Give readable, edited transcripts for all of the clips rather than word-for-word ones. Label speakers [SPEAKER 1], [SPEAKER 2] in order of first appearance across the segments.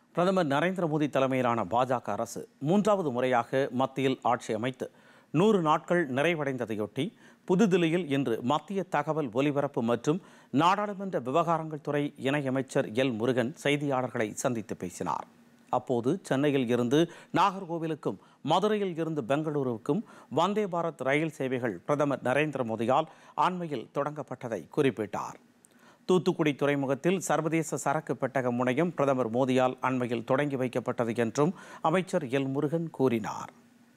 [SPEAKER 1] பிரதமர் நரேந்திர மோடி தலைமையிலான பாஜக அரசு மூன்றாவது முறையாக மத்தியில் ஆட்சி அமைத்து 100 நாட்கள் நிறைவடைந்ததையொட்டி புதுதில்லியில் இன்று மத்திய தகவல் ஒலிபரப்பு மற்றும் நாடாளுமன்ற விவகாரங்கள் துறை இணையமைச்சர் எல் முருகன் செய்தியாளர்களை சந்தித்து பேசினார். அப்போது சென்னையில் இருந்து நாகர்கோவிலுக்கும் மதுரையில் இருந்து பெங்களூருவுக்கும் வந்தே பாரத் ரயில் சேவைகள் பிரதமர் நரேந்திர மோடியால் அண்மையில் தொடங்கப்பட்டதை குறிப்பிட்டார். தூத்துக்குடி துறைமுகத்தில் சர்வதேச சரக்கு பெட்டக முனையம் பிரதமர் மோடியால் அண்மையில் தொடங்கி வைக்கப்பட்டது என்றும் அமைச்சர் எல் முருகன் கூறினார்.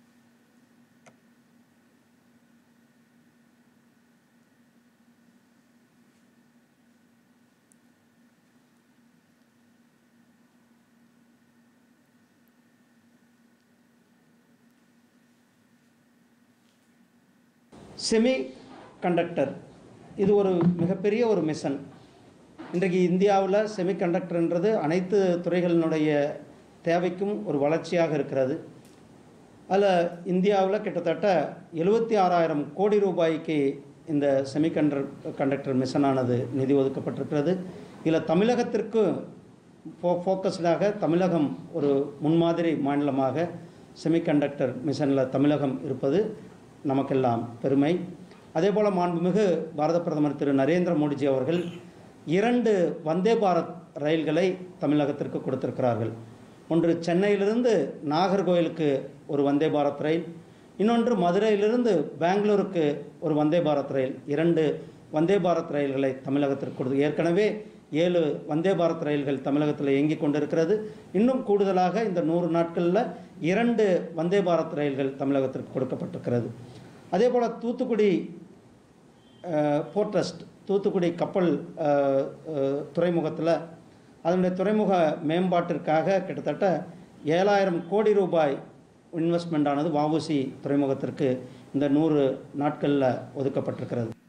[SPEAKER 2] செமி கண்டக்டர் இது ஒரு மிகப்பெரிய ஒரு மிஷன். இன்றைக்கு இந்தியாவில் செமி கண்டக்டர்ன்றது அனைத்து துறைகளினுடைய தேவைக்கும் ஒரு வளர்ச்சியாக இருக்கிறது. அதில் இந்தியாவில் கிட்டத்தட்ட 76,000 கோடி ரூபாய்க்கு இந்த செமி கண்டக்டர் மிஷனானது நிதி ஒதுக்கப்பட்டிருக்கிறது. இதில் தமிழகத்திற்கு ஃபோக்கஸ்டாக தமிழகம் ஒரு முன்மாதிரி மாநிலமாக செமி கண்டக்டர் மிஷனில் தமிழகம் இருப்பது நமக்கெல்லாம் பெருமை. அதேபோல் மாண்புமிகு பாரத பிரதமர் திரு நரேந்திர மோடிஜி அவர்கள் 2 வந்தே பாரத் ரயில்களை தமிழகத்திற்கு கொடுத்திருக்கிறார்கள். ஒன்று சென்னையிலிருந்து நாகர்கோவிலுக்கு ஒரு வந்தே பாரத் ரயில், இன்னொன்று மதுரையிலிருந்து பெங்களூருக்கு ஒரு வந்தே பாரத் ரயில். 2 வந்தே பாரத் ரயில்களை தமிழகத்திற்கு கொடுத்து ஏற்கனவே 7 வந்தே பாரத் ரயில்கள் தமிழகத்தில் இயங்கிக் கொண்டிருக்கிறது. இன்னும் கூடுதலாக இந்த 100 நாட்களில் 2 வந்தே பாரத் ரயில்கள் தமிழகத்திற்கு கொடுக்கப்பட்டிருக்கிறது. அதே போல் தூத்துக்குடி போர்ட் ட்ரஸ்ட், தூத்துக்குடி கப்பல் துறைமுகத்தில் அதனுடைய துறைமுக மேம்பாட்டிற்காக கிட்டத்தட்ட 7,000 கோடி ரூபாய் இன்வெஸ்ட்மெண்ட் ஆனது வஉசி துறைமுகத்திற்கு இந்த 100 நாட்களில் ஒதுக்கப்பட்டிருக்கிறது.